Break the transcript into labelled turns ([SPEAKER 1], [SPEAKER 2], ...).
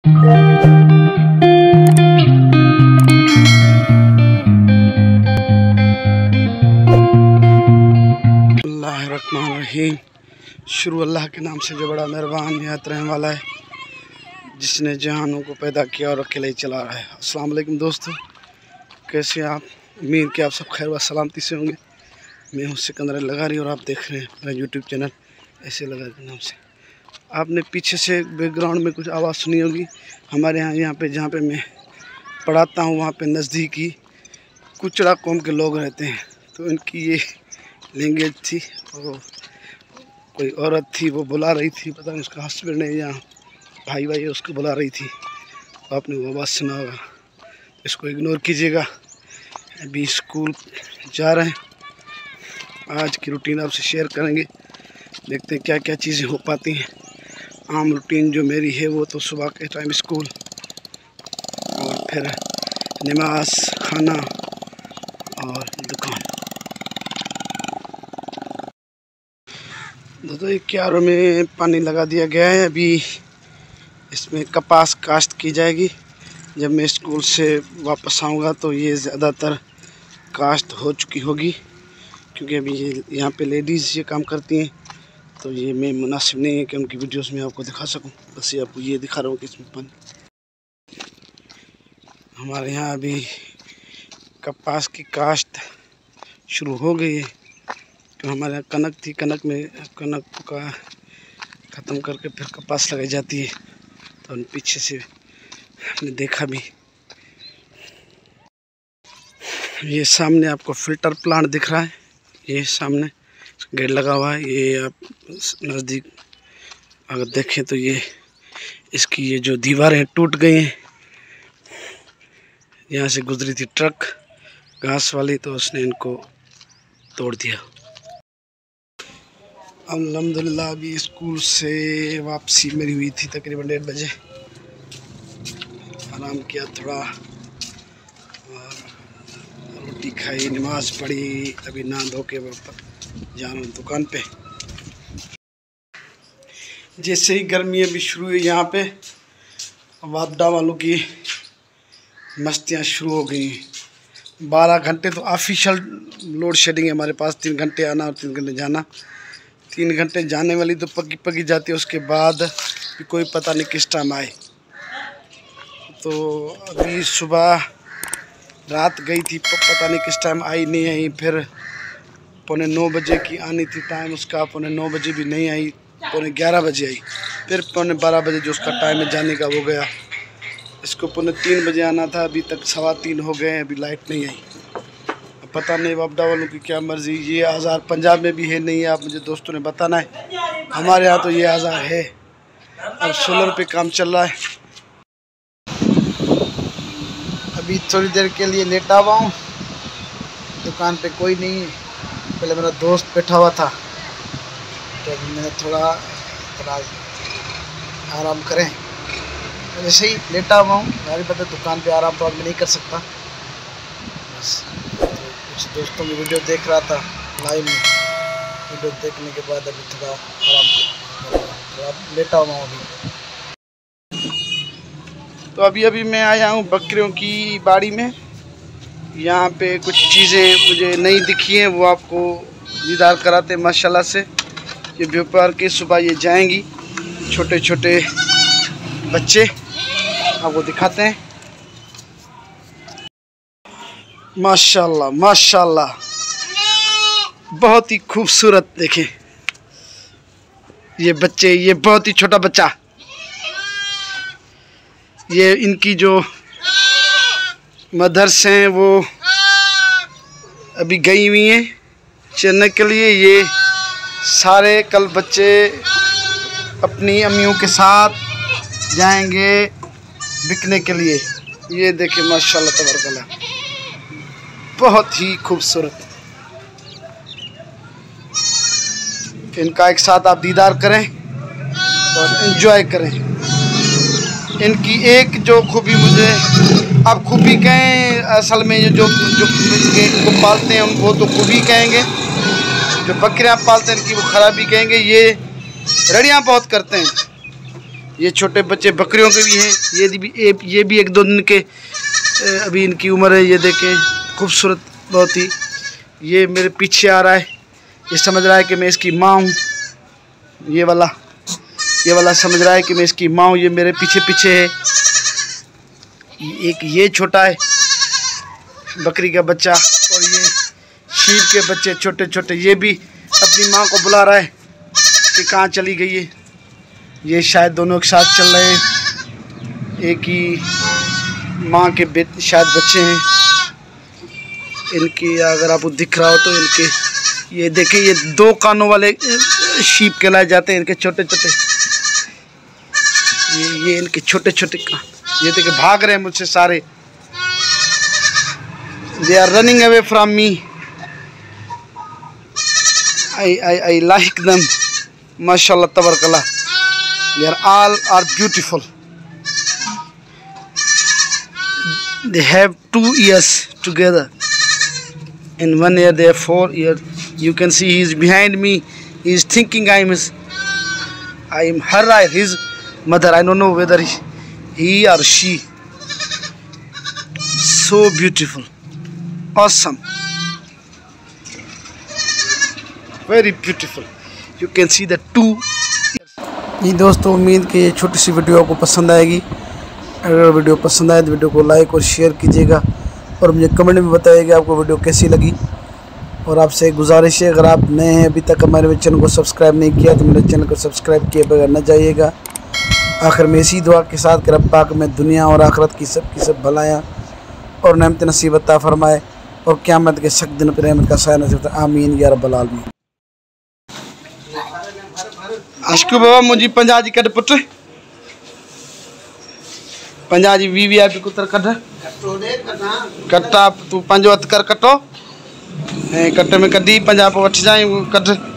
[SPEAKER 1] बिस्मिल्लाहिर्रहमानिर्रहीम। शुरू अल्लाह के नाम से जो बड़ा मेहरबान निहायत रहने वाला है, जिसने जहानों को पैदा किया और अकेले ही चला रहा है। अस्सलाम वालेकुम दोस्तों, कैसे आप? उम्मीद कि आप सब खैर व सलामती से होंगे। मैं हूँ सिकंदर लगारी और आप देख रहे हैं मेरा यूट्यूब चैनल ऐसे लगा के नाम से। आपने पीछे से बैकग्राउंड में कुछ आवाज़ सुनी होगी। हमारे यहाँ पे जहाँ पे मैं पढ़ाता हूँ वहाँ पे नज़दीकी कुचड़ा कौम के लोग रहते हैं, तो इनकी ये लैंग्वेज थी। और कोई औरत थी, वो बुला रही थी, पता नहीं उसका हस्बैंड है या भाई है, उसको बुला रही थी। आपने वो आवाज़ सुना होगा, इसको इग्नोर कीजिएगा। अभी स्कूल जा रहे हैं, आज की रूटीन आपसे शेयर करेंगे। देखते हैं क्या क्या चीज़ें हो पाती हैं। आम रूटीन जो मेरी है वो तो सुबह के टाइम स्कूल और फिर नमाज, खाना और दुकान। दोस्तों ये क्यारों में पानी लगा दिया गया है। अभी इसमें कपास काश्त की जाएगी। जब मैं स्कूल से वापस आऊँगा तो ये ज़्यादातर काश्त हो चुकी होगी, क्योंकि अभी ये यहाँ पे लेडीज़ ये काम करती हैं, तो ये मैं मुनासिब नहीं है कि उनकी वीडियोस में आपको दिखा सकूं। बस ये आपको ये दिखा रहा हूँ कि इसमें पानी। हमारे यहाँ अभी कपास की काश्त शुरू हो गई है। तो हमारे यहाँ कनक थी, कनक का ख़त्म करके फिर कपास लगाई जाती है। तो उन पीछे से हमने देखा भी। ये सामने आपको फ़िल्टर प्लांट दिख रहा है, ये सामने गेट लगा हुआ है। ये आप नज़दीक अगर देखें तो ये इसकी ये जो दीवारें टूट गई हैं। यहाँ से गुजरी थी ट्रक घास वाली, तो उसने इनको तोड़ दिया। अल्हम्दुलिल्लाह अभी स्कूल से वापसी मेरी हुई थी तकरीबन 1:30 बजे। आराम किया थोड़ा, रोटी खाई, नमाज पढ़ी। अभी नहा धो के वापस जाना दुकान पे। जैसे ही गर्मियाँ भी शुरू हुई यहाँ पे, वापडा वालों की मस्तियाँ शुरू हो गई। 12 घंटे तो ऑफिशियल लोड शेडिंग है हमारे पास। 3 घंटे आना और 3 घंटे जाना। 3 घंटे जाने वाली तो पकी जाती है, उसके बाद भी कोई पता नहीं किस टाइम आए। तो अभी सुबह रात गई थी, पता नहीं किस टाइम आई नहीं आई। फिर 9:45 बजे की आनी थी टाइम उसका, 9:45 बजे भी नहीं आई, 11:45 बजे आई। फिर 12:15 बजे जो उसका टाइम है जाने का वो गया। इसको 3:45 बजे आना था, अभी तक 3:15 हो गए हैं, अभी लाइट नहीं आई। अब पता नहीं वापडा वालों की क्या मर्ज़ी। ये आज़ार पंजाब में भी है नहीं है, आप मुझे दोस्तों ने बताना है। हमारे यहाँ तो ये आज़ार है। अब सोलर पे काम चल रहा है। अभी थोड़ी देर के लिए लेटा हुआ हूँ, दुकान पे कोई नहीं है। पहले मेरा दोस्त बैठा हुआ था, तो अभी मैंने थोड़ा आराम करें, वैसे ही लेटा हुआ हूँ। मेरी पता दुकान पे आराम तो आदमी नहीं कर सकता। बस तो कुछ दोस्तों की वीडियो देख रहा था लाइव में। वीडियो देखने के बाद अभी थोड़ा आराम थोड़ा लेटा हुआ हूँ अभी। तो अभी मैं आया हूँ बकरियों की बाड़ी में। यहाँ पे कुछ चीज़ें मुझे नहीं दिखी हैं, वो आपको दीदार कराते हैं माशाल्लाह से। ये व्यापार के सुबह ये जाएंगी, छोटे छोटे बच्चे आपको दिखाते हैं। माशाल्लाह माशाल्लाह, बहुत ही खूबसूरत। देखें ये बच्चे, ये बहुत ही छोटा बच्चा। ये इनकी जो मदर्स हैं वो अभी गई हुई हैं चरने के लिए। ये सारे कल बच्चे अपनी अम्मियों के साथ जाएंगे बिकने के लिए। ये देखें माशाल्लाह तबारकल्लाह, बहुत ही खूबसूरत। इनका एक साथ आप दीदार करें और एंजॉय करें। इनकी एक जो खूबी, मुझे आप खूबी कहें, असल में ये जो इनको पालते हैं वो तो खूबी कहेंगे। जो बकरियां पालते हैं इनकी वो खराबी कहेंगे। ये रड़ियाँ बहुत करते हैं, ये छोटे बच्चे बकरियों के भी हैं। ये भी 1-2 दिन के अभी इनकी उम्र है। ये देखें, खूबसूरत बहुत ही। ये मेरे पीछे आ रहा है, ये समझ रहा है कि मैं इसकी माँ हूँ। ये वाला समझ रहा है कि मैं इसकी माँ हूँ। ये मेरे पीछे पीछे है। एक ये छोटा है बकरी का बच्चा, और ये शीप के बच्चे छोटे छोटे। ये भी अपनी माँ को बुला रहा है कि कहाँ चली गई है। ये शायद दोनों एक साथ चल रहे हैं, एक ही माँ के शायद बच्चे हैं इनकी। अगर आपको दिख रहा हो तो इनके ये देखें, ये 2 कानों वाले शीप कहलाए जाते हैं। इनके छोटे छोटे ये इनके छोटे छोटे कान। ये देखें, भाग रहे हैं मुझसे सारे। They are running away from me. I like them. माशाल्लाह तबारकल्लाह। They are beautiful. They have 2 ears together. In 1 ear they have 4 ears. You can see he is behind me. He is thinking I am her or his mother. I don't know whether he or she. So beautiful. Awesome. Very beautiful. You can see the 2 ears. जी दोस्तों, उम्मीद कि ये छोटी सी video आपको पसंद आएगी। अगर video पसंद आए तो वीडियो को लाइक और शेयर कीजिएगा, और मुझे कमेंट में बताइएगा आपको वीडियो कैसी लगी। और आपसे एक गुजारिश है, अगर आप नए हैं, अभी तक हमारे चैनल को सब्सक्राइब नहीं किया तो मेरे चैनल को सब्सक्राइब किए बगैर न जाइएगा। आखिर में इसी दुआ के साथ कि रब पाक में दुनिया और आखिरत की सब भलायाँ और नेमत नसीब अता फरमाए, और क़यामत के सख्त दिन पर रहमत का साया नसीब। आमीन या रब्बल आलमीन। आशकू बाबा मुझी 50 जी कट पुट, 50 जी वीवीआईपी कुतर कट कटा। तू 5 हथ कर कटो, ऐं कट में कढी 50 पोइ वठी जाए कट।